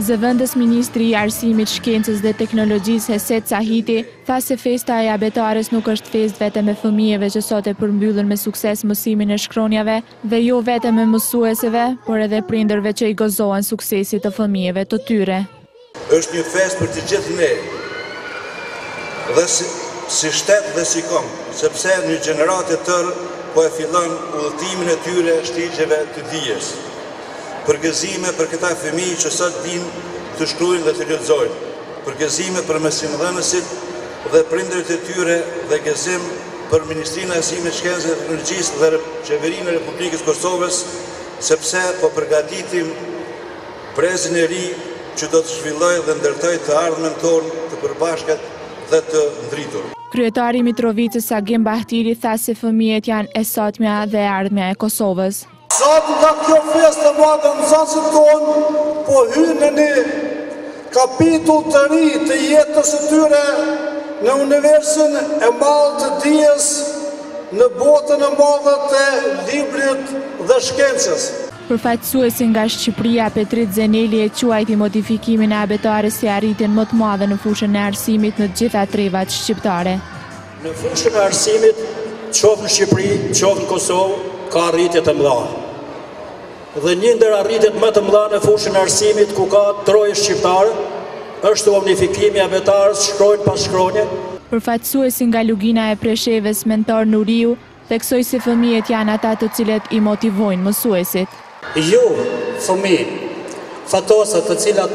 Zëvendës Ministri i Arsimit, Shkencës dhe Teknologjisë Heset Sahiti tha se festa e abetares nuk është festë vetëm e fëmijëve që sot e përmbyllën me sukses mësimin e shkronjave dhe jo vetëm e mësueseve, por edhe prindërve që i gëzohen suksesit të fëmijëve të tyre. Është një festë për të gjithë ne, dhe si shtet dhe si kom, sepse një gjeneratë e tërë po e fillon udhëtimin e tyre shtigjeve të dijes. Përgëzime për këta fëmijë që sot dinë të shkruajnë dhe të lexojnë. Përgëzime për mësimdhënësit dhe prindërit e tyre dhe gëzim për Ministrinë e Arsimit, Shkencës dhe Teknologjisë dhe Qeverinë e Republikës Kosovës, sepse po përgatitim brezin e ri që do të zhvillojë dhe ndërtojë të ardhmen tonë të përbashkët dhe të ndritur. Kryetari i Mitrovicës Agim Bahtiri tha se fëmijët janë e sotmja dhe e ardhmja e Kosovës. Sot nga kjo festë e madhe mësuesit tonë, po hynë në një kapitull të ri të jetës së tyre në universin e madh të dijes, në botën e madhe të librit dhe shkencës. Përfaqësuesi nga Shqipëria Petrit Zeneli e quajti modifikimin e abetares si arritjen më të madhe në fushën e arsimit në të gjitha trevat shqiptare. Në fushën e arsimit, qoftë në Shqipëri, qoftë në Kosovë, ka arritje të mëdha. Dhe një ndër arritjet më të mëdha në fushën e arsimit ku ka troje shqiptare është unifikimi i abetarës shkronjë pas shkronje. Përfaqësuesi nga Lugina e Preshevës Mentor Nuriu theksoi se fëmijët janë ata të cilët i motivojnë mësuesit. Ju, fëmijë, fatosat të cilat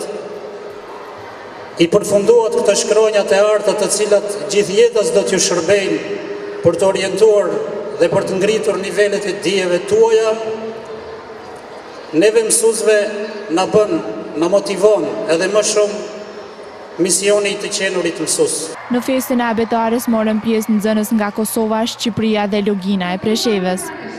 i përfunduat këto shkronjat e arta të cilat gjithë jetës do t'ju shërbejnë për të orientuar dhe për të ngritur nivelet e dijeve tuaja, neve mësuesve na motivon edhe më shumë misioni i të qenurit mësues. Në festën e abetares morën pjesë nxënës nga Kosova, Shqipëria dhe Lugina e Preshevës.